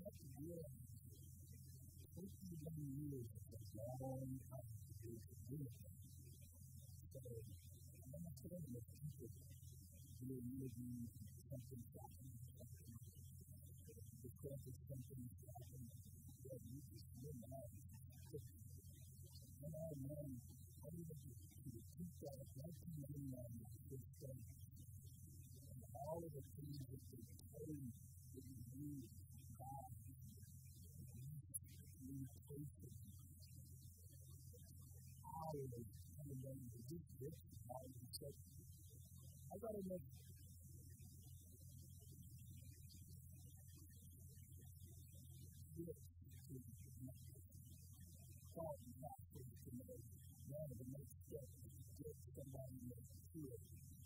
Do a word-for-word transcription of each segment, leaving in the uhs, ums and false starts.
have to realize twenty-one years is a long time to do anything. So, I'm not saying that people do maybe something happening, something because of something happening that you just realize. And I know, I need to keep that at nineteen ninety-nine this day. And all of the things that they told that you use God, limitation, hours, and then this, this, all of this. I got to make this to thought and practice to know one of the next steps is to get somebody else to it.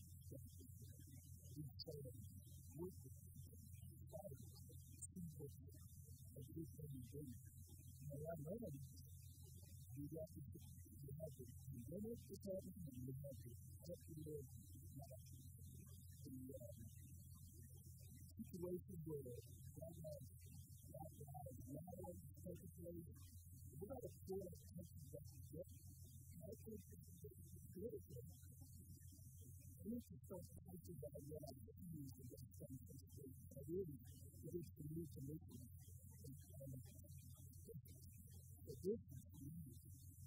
We say, work with people, fight, see what a good thing you do. And I know that you have to, you have to limit the problem and you have to help you with the um, situation where right now, right now, right now, perfectly, we're not a poor attention that we get. I think it's critical. We need to start thinking about what our values and what things are really, it is the new commission. And the difference is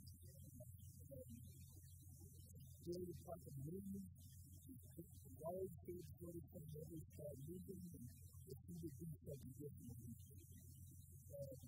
really part of movement. The large big sort of thing that we start moving and if you would do something differently. And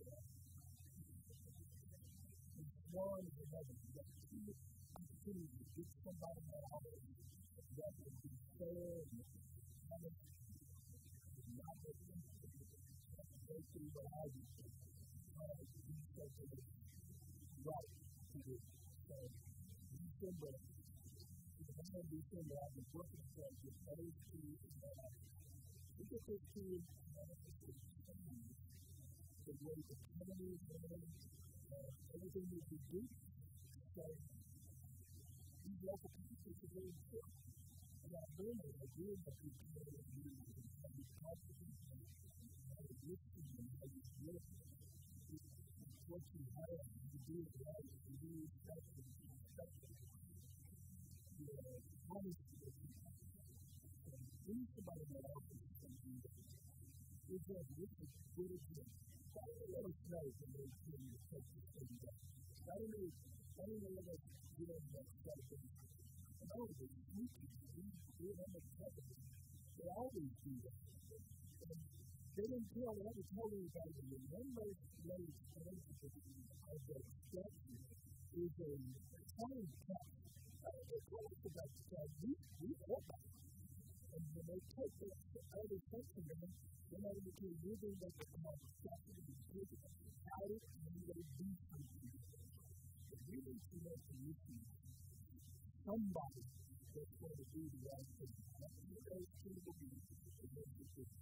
one is another. You have two opportunities to get somebody out that would be fair and honest and not let them go through the argument and do something that's right to do. So, December, in the month of December, I've been working with those two and we get those two and change the way the economy is going. Everything that we do, so these local pieces are very important. And I know that I do have to be able to do it and how you talk to people and how you listen and how you live. It's what you have, you do it right, you do it right, and you respect it. You know, honesty with people. And being somebody that offers something that is that this is good as it. I don't know if it's when they can take this thing down. I don't know, I don't know what you know about something. And all of it, we can do it on the cover. They always do that. And they didn't tell, I was telling you guys that the one most ways to answer of the statue is a time cap. I don't know what it's about the time. We, we know about it. And when they take the other section of it, they're not even too moving that the statue is taken out of it and they do something. But we need to make a mission. Somebody that's going to do the right thing. Not one of those people who are going to do it.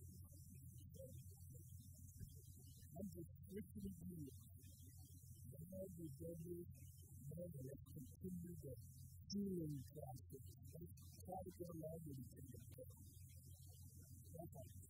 I'm just strictly doing it. The Lord will go with and let's continue the healing process. Let's try to go along with each other. That's all.